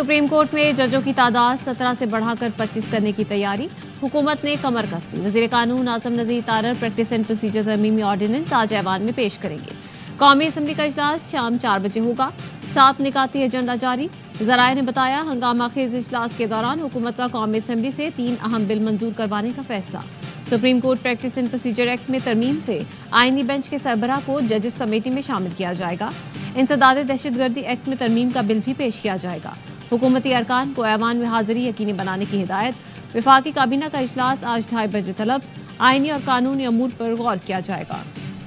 Supreme court में जजों की तादाद 17 से बढ़ाकर 25 करने की तैयारी। हुकूमत ने कमर कस दी। वज़ीर कानून आज़म Nazir Tarar practice and procedure तरमीमी ऑर्डिनेंस आज ऐवान में पेश करेंगे। कौमी असम्बली का इजलास शाम 4 बजे होगा। 7 निकाती एजेंडा जारी। ज़राए ने बताया, हंगामा खेज इजलास के दौरान हुकूमत का कौमी असम्बली से 3 अहम बिल मंजूर करवाने का फैसला। Supreme court practice and procedure act में तरमीम से आईनी बेंच के सरबराह को जजेस कमेटी में शामिल किया जाएगा। इंसदाद दहशतगर्दी एक्ट में तरमीम का बिल भी पेश किया जाएगा। हुकूमती अरकान को ऐवान में हाजिरी यकीनी बनाने की हिदायत। वफाकी काबीना का इजलास आज 2:30 बजे तलब। आईनी और कानूनी अमूर पर गौर किया जाएगा।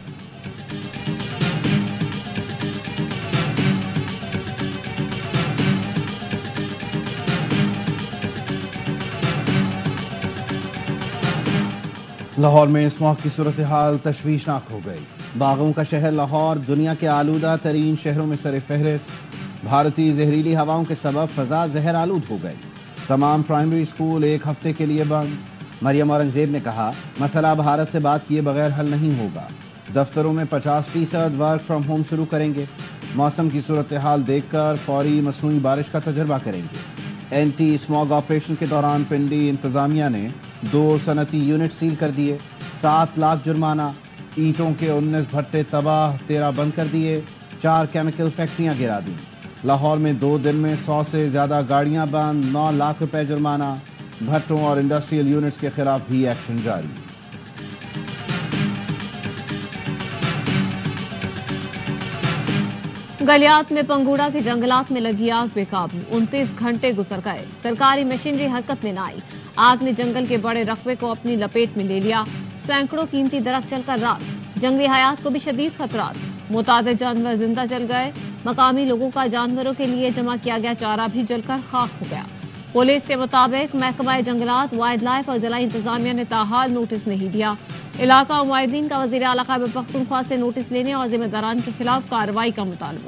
लाहौर में स्मॉग की सूरत हाल तशवीशनाक हो गई। बागों का शहर लाहौर दुनिया के आलूदा तरीन शहरों में सर फहरिस्त। भारतीय जहरीली हवाओं के सबब फ़ज़ा जहर आलूद हो गई। तमाम प्राइमरी स्कूल 1 हफ्ते के लिए बंद। मरियम औरंगज़ेब ने कहा, मसला भारत से बात किए बगैर हल नहीं होगा। दफ्तरों में 50% वर्क फ्राम होम शुरू करेंगे। मौसम की सूरत हाल देख कर फौरी मसनूई बारिश का तजर्बा करेंगे। एंटी स्मॉग ऑपरेशन के दौरान पिंडी इंतज़ामिया ने 2 सनती यूनिट सील कर दिए। 7 लाख जुर्माना। ईंटों के 19 भट्टे तबाह, 13 बंद कर दिए। 4 केमिकल फैक्ट्रियां गिरा दी। लाहौर में 2 दिन में 100 से ज़्यादा गाड़ियां बंद। 9 लाख रुपए जुर्माना। भट्टों और इंडस्ट्रियल यूनिट्स के खिलाफ भी एक्शन जारी। गलियात में पंगूड़ा के जंगलात में लगी आग बेकाबू। 29 घंटे गुजर गए। सरकारी मशीनरी हरकत में न आई। आग ने जंगल के बड़े रकबे को अपनी लपेट में ले लिया। सैकड़ों कीमती दरख्त जलकर राख। जंगली हयात को भी शदीद खतरात। मुतादिद जानवर जिंदा जल गए। मकामी लोगों का जानवरों के लिए जमा किया गया चारा भी जलकर खाक हो गया। पुलिस के मुताबिक महकमा जंगलात, वाइल्ड लाइफ और जिला इंतजामिया ने ताहाल नोटिस नहीं दिया। इलाका मुआहिदीन का वज़ीर आला खैबर पख्तूनख्वा से नोटिस लेने और जिम्मेदारान के खिलाफ कार्रवाई का मुतालबा।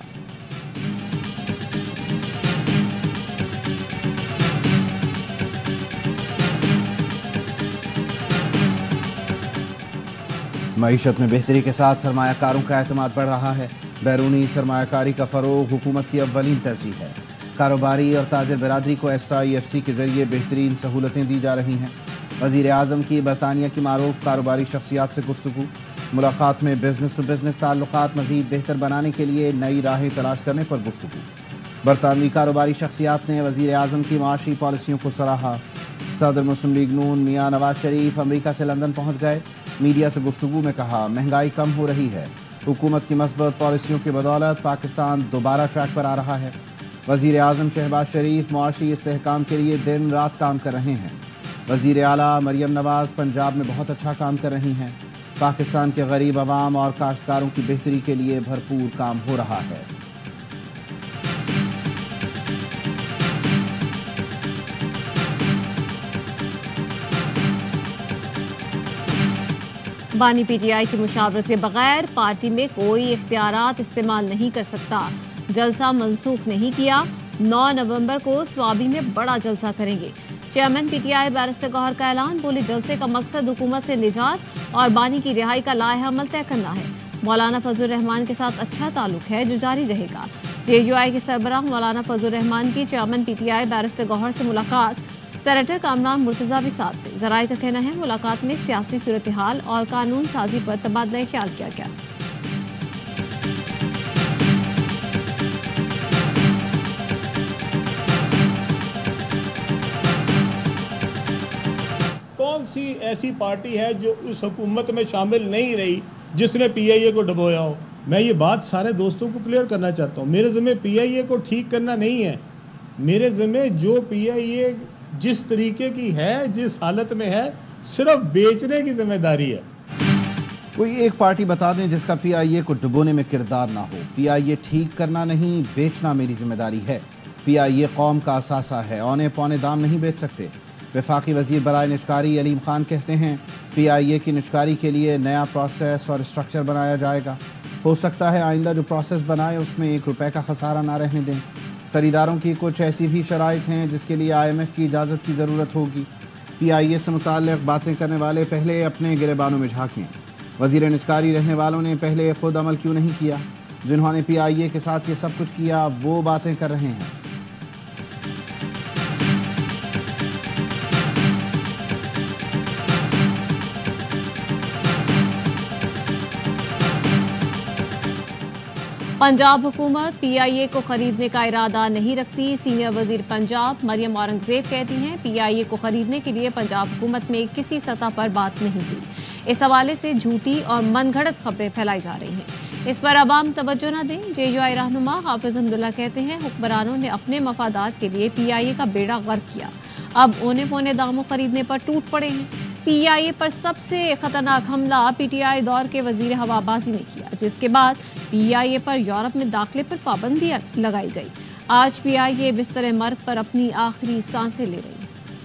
मईशत में बेहतरी के साथ सरमायाकारों का एतमाद बढ़ रहा है। बैरूनी सरमायाकारी का फ़रोग हुकूमत की अव्वलीन तरजीह है। कारोबारी और ताजिर बरादरी को SIFC के ज़रिए बेहतरीन सहूलतें दी जा रही हैं। वज़ीर आज़म की बरतानिया की मारूफ कारोबारी शख्सियात से गुफ्तगू। मुलाकात में बिजनेस टू बिजनेस ताल्लुकात मज़ीद बेहतर बनाने के लिए नई राहें तलाश करने पर गुफ्तगू। बरतानवी कारोबारी शख्सियात ने वज़ीर आज़म की माशी पॉलिसियों को सराहा। सदर मुस्लिम लीग नून मियाँ नवाज शरीफ अमरीका से लंदन पहुँच गए। मीडिया से गुफ्तगू में कहा, महंगाई कम हो रही है। हुकूमत की मस्बत पॉलिसियों की बदौलत पाकिस्तान दोबारा ट्रैक पर आ रहा है। वज़ीर आज़म शहबाज शरीफ मुआशी इस्तेहकाम के लिए दिन रात काम कर रहे हैं। वज़ीर आला मरियम नवाज पंजाब में बहुत अच्छा काम कर रही हैं। पाकिस्तान के गरीब अवाम और काश्तकारों की बेहतरी के लिए भरपूर काम हो रहा है। बानी PTI की मुशावरत के बगैर पार्टी में कोई इख्तियारात इस्तेमाल नहीं कर सकता। जलसा मनसूख नहीं किया। 9 नवंबर को स्वाबी में बड़ा जलसा करेंगे। चेयरमैन PTI बैरिस्टर गौहर का ऐलान। बोले, जलसे का मकसद हुकूमत से निजात और बानी की रिहाई का लाइहा अमल तय करना है। मौलाना फजल रहमान के साथ अच्छा ताल्लुक है जो जारी रहेगा। JUI के सरबराह मौलाना फजल रहमान की चेयरमैन PTI बैरिस्टर गौहर से मुलाकात। सेनेटर कामरान मुर्तजा भी साथ थे। ज़राए का कहना है, मुलाकात में सियासी सूरत हाल और कानून साजी पर तबादला ख्याल किया गया। कौन सी ऐसी पार्टी है जो उस हुकूमत में शामिल नहीं रही जिसने PIA को डुबोया हो? मैं ये बात सारे दोस्तों को क्लियर करना चाहता हूँ। मेरे ज़िम्मे PIA को ठीक करना नहीं है। मेरे ज़िम्मे जो PIA जिस तरीके की है, जिस हालत में है, सिर्फ बेचने की जिम्मेदारी है। कोई एक पार्टी बता दें जिसका PIA को डुबोने में किरदार ना हो। PIA ठीक करना नहीं, बेचना मेरी जिम्मेदारी है। PIA कौम का असासा है। औने पौने दाम नहीं बेच सकते। वफाकी वज़ीर बराए निशकारी अलीम खान कहते हैं, PIA की निशकारी के लिए नया प्रोसेस और स्ट्रक्चर बनाया जाएगा। हो सकता है आइंदा जो प्रोसेस बनाए उसमें 1 रुपये का खसारा ना रहने दें। खरीदारों की कुछ ऐसी भी शराइत हैं जिसके लिए IMF की इजाज़त की ज़रूरत होगी। PIA से मुताल्लिक़ बातें करने वाले पहले अपने गिरेबानों में झाँकें। वज़ीर निचकारी रहने वालों ने पहले खुद अमल क्यों नहीं किया? जिन्होंने PIA के साथ ये सब कुछ किया वो बातें कर रहे हैं। पंजाब हुकूमत PIA को खरीदने का इरादा नहीं रखती। सीनियर वजीर पंजाब मरियम औरंगजेब कहती हैं PIA को खरीदने के लिए पंजाब हुकूमत में किसी सतह पर बात नहीं हुई। इस हवाले से झूठी और मनगढ़ंत खबरें फैलाई जा रही हैं। इस पर अवाम तवज्जो न दें। JUI रहनुमा हाफिज अब्दुल्ला कहते हैं हुक्मरानों ने अपने मफादात के लिए PIA का बेड़ा गर्क किया, अब औने पौने दामों खरीदने पर टूट पड़े हैं। PIA पर सबसे खतरनाक हमला PTI दौर के वजीर हवाबाजी ने किया, जिसके बाद PIA पर यूरोप में दाखिले पर पाबंदियां लगाई गई। आज PIA बिस्तर मर्ग पर अपनी आखिरी सांसें ले रही है।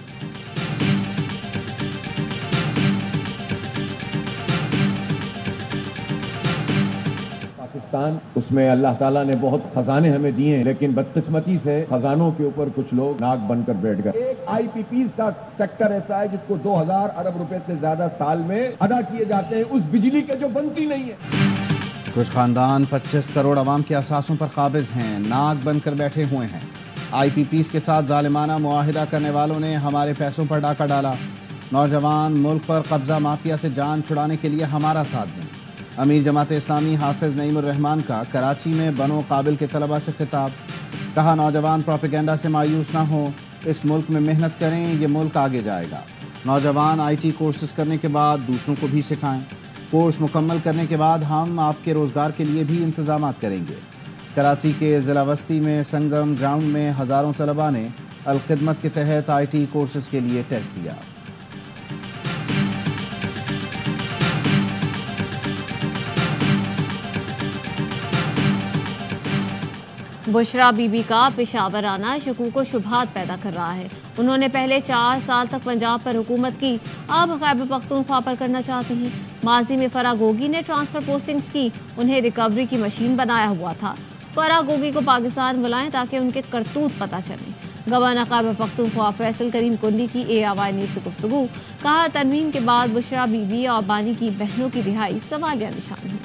पाकिस्तान, उसमें अल्लाह ताला ने बहुत खजाने हमें दिए हैं, लेकिन बदकिस्मती से खजानों के ऊपर कुछ लोग नाक बनकर बैठ गए। एक IPPs का सेक्टर ऐसा है जिसको 2000 अरब रुपए से ज्यादा साल में अदा किए जाते हैं, उस बिजली के जो बनती नहीं है। कुछ खानदान 25 करोड़ अवाम के असासों पर काबिज हैं, नाक बनकर बैठे हुए हैं। IPPs के साथ जालिमाना मुआहिदा करने वालों ने हमारे पैसों पर डाका डाला। नौजवान मुल्क पर कब्जा माफिया से जान छुड़ाने के लिए हमारा साथ दें। अमीर जमात इस्लामी हाफिज नईमुर रहमान का कराची में बनो काबिल के तलबा से खिताब। कहा नौजवान प्रोपेगेंडा से मायूस ना हो, इस मुल्क में मेहनत करें, ये मुल्क आगे जाएगा। नौजवान IT कोर्सेज करने के बाद दूसरों को भी सिखाएं। कोर्स मुकम्मल करने के बाद हम आपके रोज़गार के लिए भी इंतजामात करेंगे। कराची के ज़िला वस्ती में संगम ग्राउंड में हज़ारों तलबा ने अल-खिदमत के तहत IT कोर्सेज के लिए टेस्ट दिया। बुशरा बीबी का पेशावर आना शकूक व शुबहात पैदा कर रहा है। उन्होंने पहले 4 साल तक पंजाब पर हुकूमत की, अब खैबर पख्तूनख्वा पर करना चाहती हैं। माजी में फरागोगी ने ट्रांसफर पोस्टिंग्स की, उन्हें रिकवरी की मशीन बनाया हुआ था। फरागोगी को पाकिस्तान बुलाएं ताकि उनके करतूत पता चले। गवर्नर खैबर पख्तूनख्वा फैसल करीम कुल्ली की ARY न्यूज़ से गुफ्तगू। कहा तरमीम के बाद बुशरा बीबी और बानी की बहनों की रिहाई सवालिया निशान है।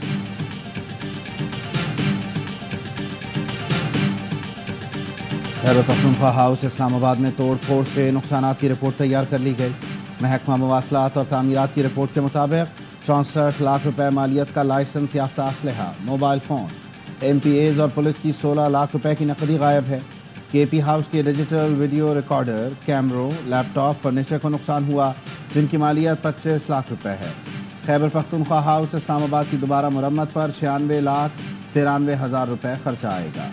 खैबर पख्तूनख्वा हाउस इस्लामाबाद में तोड़ फोड़ से नुकसानात की रिपोर्ट तैयार कर ली गई। महकमा मवासलात और तामीरात की रिपोर्ट के मुताबिक 64 लाख रुपए मालियत का लाइसेंस याफ्ता असलहा, मोबाइल फ़ोन, MPAs और पुलिस की 16 लाख रुपए की नकदी गायब है। KP हाउस के डिजिटल वीडियो रिकॉर्डर, कैमरों, लैपटॉप, फर्नीचर को नुकसान हुआ, जिनकी मालियत 25 लाख रुपए है। खैबर पख्तूनख्वा हाउस इस्लामाबाद की दोबारा मुरम्मत पर 96,93,000 रुपए खर्चा आएगा।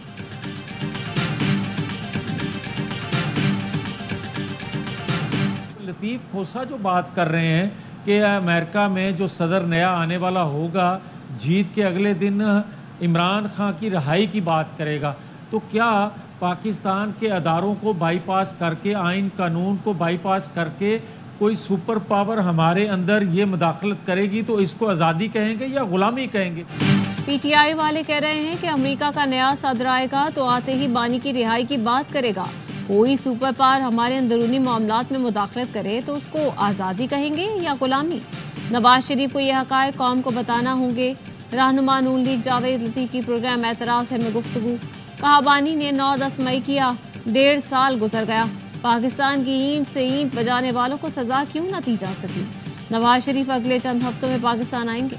लतीफ़ खोसा जो बात कर रहे हैं कि अमेरिका में जो सदर नया आने वाला होगा जीत के अगले दिन इमरान खान की रिहाई की बात करेगा, तो क्या पाकिस्तान के अदारों को बाईपास करके, आइन कानून को बाईपास करके कोई सुपर पावर हमारे अंदर ये मुदाखलत करेगी तो इसको आज़ादी कहेंगे या गुलामी कहेंगे? PTI वाले कह रहे हैं कि अमेरिका का नया सदर आएगा तो आते ही बानी की रिहाई की बात करेगा। कोई सुपर पावर हमारे अंदरूनी मामलात में मुदाखलत करे तो उसको आज़ादी कहेंगे या गुलामी? नवाज शरीफ को यह हक़ाइक़ कौम को बताना होंगे। रहनुमा नून लीग जावेद लतीफ़ की प्रोग्राम एतराज़ है में गुफ्तगू। कहा बानी ने 9-10 मई किया, 1.5 साल गुजर गया, पाकिस्तान की ईंट से ईंट बजाने वालों को सज़ा क्यों न दी जा सकी? नवाज शरीफ अगले चंद हफ्तों में पाकिस्तान आएंगे।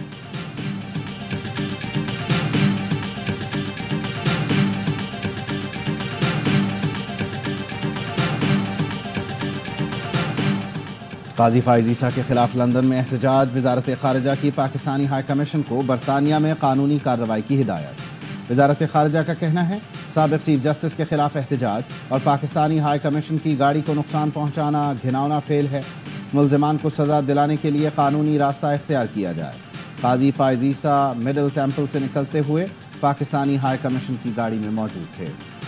काजी फाइज ईसा के खिलाफ लंदन में एहतजाज। वजारत खारजा की पाकिस्तानी हाई कमीशन को बरतानिया में कानूनी कार्रवाई की हिदायत। वजारत खारजा का कहना है साबिक चीफ जस्टिस के खिलाफ एहतजाज और पाकिस्तानी हाई कमीशन की गाड़ी को नुकसान पहुंचाना घिनौना फेल है। मुल्जिमान को सजा दिलाने के लिए कानूनी रास्ता इख्तियार किया जाए। काजी फाइज ईसा मिडिल टेम्पल से निकलते हुए पाकिस्तानी हाई कमीशन की गाड़ी में मौजूद थे।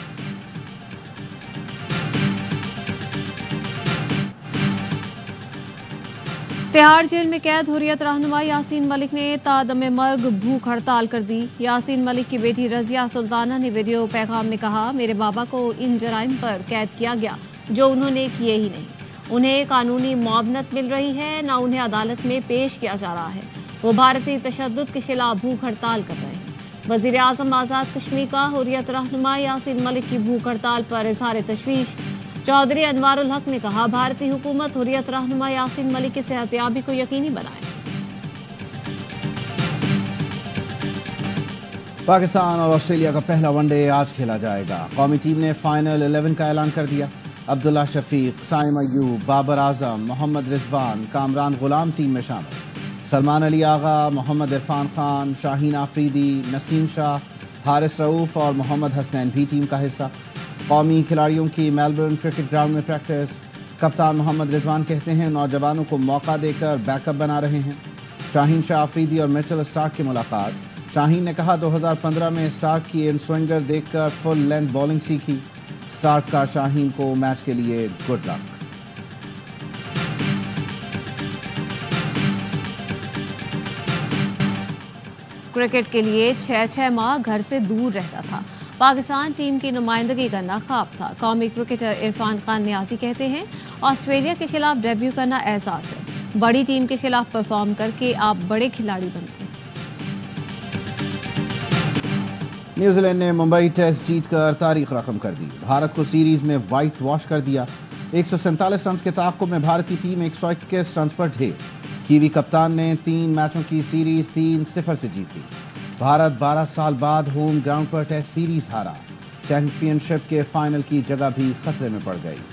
तिहाड़ जेल में कैद हुर्रियत रहनुमा यासीन मलिक ने तादम मर्ग भूख हड़ताल कर दी। यासीन मलिक की बेटी रजिया सुल्ताना ने वीडियो पैगाम में कहा, मेरे बाबा को इन जराइम पर कैद किया गया जो उन्होंने किए ही नहीं। उन्हें कानूनी मुआवनत मिल रही है, न उन्हें अदालत में पेश किया जा रहा है। वो भारतीय तशद्दुद के खिलाफ भूख हड़ताल कर रहे हैं। वज़ीर आज़म आज़ाद कश्मीर का हुर्रियत रहनुमा यासीन मलिक की भूख हड़ताल पर इज़हार तशवीश। चौधरी अनवारुल हक ने कहा, भारतीय हुकूमत हुर्रियत रहनुमा यासीन मलिक की सेहतयाबी को यकीनी बनाए। پاکستان اور آسٹریلیا کا پہلا ون ڈے آج کھیلا جائے گا۔ قومی ٹیم نے فائنل 11 کا اعلان کر دیا۔ عبداللہ شفیق، سائم ایوب، بابر اعظم، محمد رضوان، کامران غلام ٹیم میں شامل۔ سلمان علی آغا، محمد عرفان خان، شاہین آفریدی، نسیم شاہ، حارث رؤوف اور محمد حسنین بھی ٹیم کا حصہ۔ قومی کھلاڑیوں کی میلبرن کرکٹ گراؤنڈ میں پریکٹس۔ کپتان محمد رضوان کہتے ہیں نوجوانوں کو موقع دے کر بیک اپ بنا رہے ہیں۔ شاہین شاہ آفریدی اور میچل اسٹارک کی ملاقات۔ شاہین نے کہا 2015 میں اسٹارک کی ان سوئنگر دیکھ کر فل لینتھ بولنگ سیکھی۔ اسٹارک کا شاہین کو میچ کے لیے گڈ لک۔ کرکٹ کے لیے 6 ماہ گھر سے دور رہتا تھا۔ پاکستان ٹیم کی نمائندگی کرنا خواب تھا۔ قومی کرکٹر عرفان خان نیازی کہتے ہیں آسٹریلیا کے خلاف ڈیبیو کرنا اعزاز ہے۔ بڑی ٹیم کے خلاف پرفارم کر کے آپ بڑے کھلاڑی بنتے ہیں۔ نیوزی لینڈ نے ممبئی ٹیسٹ جیت کر تاریخ رقم کر دی۔ بھارت کو سیریز میں وائٹ واش کر دیا۔ 147 رنز کے تعاقب میں بھارتی ٹیم 121 رنز پر ڈھیر۔ کیوی کپتان نے 3 میچوں کی سیریز 3-0 سے جیتی۔ بھارت 12 سال بعد ہوم گراؤنڈ پر ٹیسٹ سیریز ہارا۔ چیمپئن شپ کے فائنل کی جگہ بھی خطرے میں پڑ گئی۔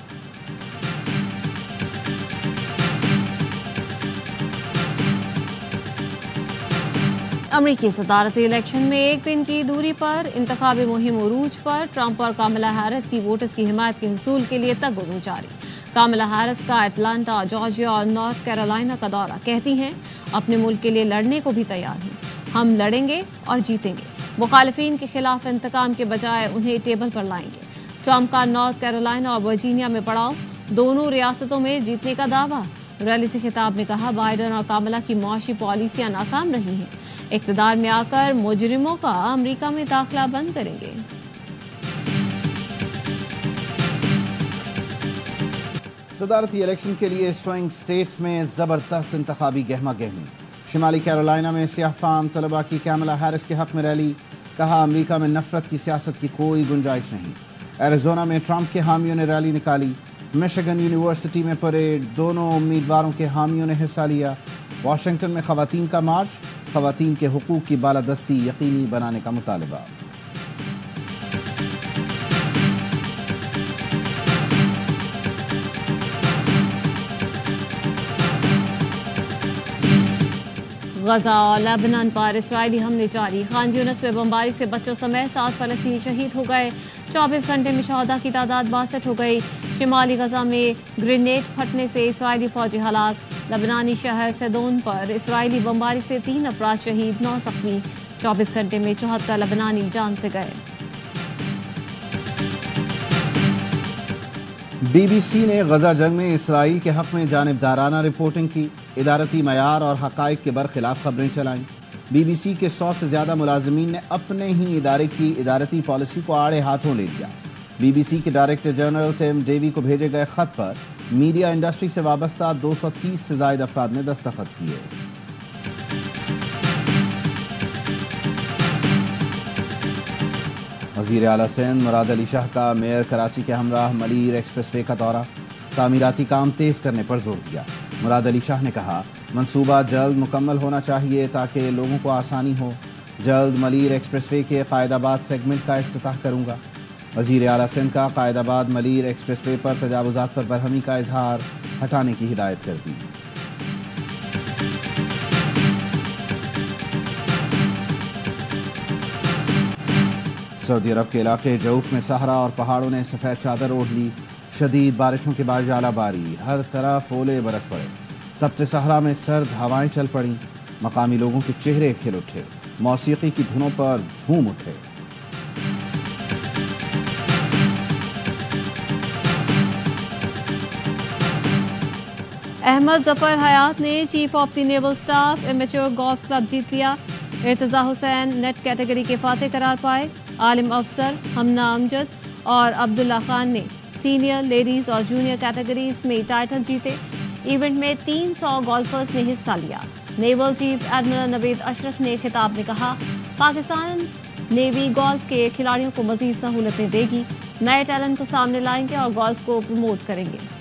امریکی صدارتی الیکشن میں ایک دن کی دوری پر انتخابی مہم عروج پر۔ ٹرمپ اور کاملا ہیرس کی ووٹرز کی حمایت کے حصول کے لیے تگ و دو جاری۔ کاملا ہیرس کا اٹلانٹا، جارجیا اور نارتھ کیرولائنا کا دورہ۔ کہتی ہیں اپنے ملک کے لیے لڑنے کو بھی تیار ہوں، ہم لڑیں گے اور جیتیں گے۔ مخالفین کے خلاف انتقام کے بجائے انہیں ٹیبل پر لائیں گے۔ ٹرمپ کا نارتھ کیرولائنا اور ورجینیا میں پڑاؤ، دونوں ریاستوں میں جیتنے کا دعویٰ۔ ریلی سے خطاب میں کہا بائیڈن اور کاملا کی معاشی پالیسیاں ناکام رہی ہیں، اقتدار میں آ کر مجرموں کا امریکہ میں داخلہ بند کریں گے۔ صدارتی الیکشن کے لیے سوئنگ سٹیٹس میں زبردست انتخابی گہما گہمی۔ شمالی کیرولائنا میں سیاہ فام طلباء کی کاملا ہیرس کے حق میں ریلی۔ کہا امریکہ میں نفرت کی سیاست کی کوئی گنجائش نہیں۔ ایریزونا میں ٹرمپ کے حامیوں نے ریلی نکالی۔ میشیگن یونیورسٹی میں پریڈ، دونوں امیدواروں کے حامیوں نے حصہ لیا۔ واشنگٹن میں خواتین کا مارچ، خواتین کے حقوق کی بالادستی یقینی بنانے کا مطالبہ۔ غزہ اور لبنان پر اسرائیلی حملے جاری۔ خان یونس میں بمباری سے بچوں سمیت 7 فلسطینی شہید ہو گئے۔ 24 گھنٹے میں شہداء کی تعداد 62 ہو گئی۔ شمالی غزہ میں گرینیڈ پھٹنے سے اسرائیلی فوجی ہلاک۔ لبنانی شہر سیدون پر اسرائیلی بمباری سے 3 افراد شہید، 9 زخمی۔ 24 گھنٹے میں 74 لبنانی جان سے گئے۔ بی بی سی نے غزہ جنگ میں اسرائیل کے حق میں جانبدارانہ رپورٹنگ کی۔ ادارتی معیار اور حقائق کے برخلاف خبریں چلائیں۔ بی بی سی کے 100 سے زیادہ ملازمین نے اپنے ہی ادارے کی ادارتی پالیسی کو آڑے ہاتھوں لے لیا۔ بی بی سی کے ڈائریکٹر جنرل ٹیم ڈیوی کو بھیجے گئے خط پر میڈیا انڈسٹری سے وابستہ 230 سے زائد افراد نے دستخط کیے۔ وزیر اعلیٰ سندھ مراد علی شاہ کا میئر کراچی کے ہمراہ ملیر ایکسپریس وے کا دورہ۔ تعمیراتی کام تیز کرنے پر زور دیا۔ مراد علی شاہ نے کہا منصوبہ جلد مکمل ہونا چاہیے تاکہ لوگوں کو آسانی ہو۔ جلد ملیر ایکسپریس وے کے قائد آباد سیگمنٹ کا افتتاح کروں گا۔ وزیر اعلیٰ سندھ کا قائد آباد ملیر ایکسپریس وے پر تجاوزات پر برہمی کا اظہار، ہٹانے کی ہدایت کر دی۔ سعودی عرب کے علاقے جوف میں صحرا اور پہاڑوں نے سفید چادر اوڑھ لی۔ شدید بارشوں کے بعد ژالہ باری، ہر طرف اولے برس پڑے۔ تپتے صحرا میں سرد ہوائیں چل پڑیں۔ مقامی لوگوں کے چہرے کھل اٹھے، موسیقی کی دھنوں پر جھوم اٹھے۔ احمد ظفر حیات نے chief of the naval staff amateur golf club جیت لیا۔ ارتضیٰ حسین نیٹ کیٹیگری کے فاتح قرار پائے۔ عالم افضل، ہمنا امجد اور عبداللہ خان نے سینئر، لیڈیز اور جونیئر کیٹیگریز میں ٹائٹل جیتے۔ ایونٹ میں 300 گولفرز نے حصہ لیا۔ نیول چیف ایڈمرل نوید اشرف نے خطاب میں کہا پاکستان نیوی گولف کے کھلاڑیوں کو مزید سہولتیں دے گی، نئے ٹیلنٹ کو سامنے لائیں گے اور گولف کو پروموٹ کریں گے۔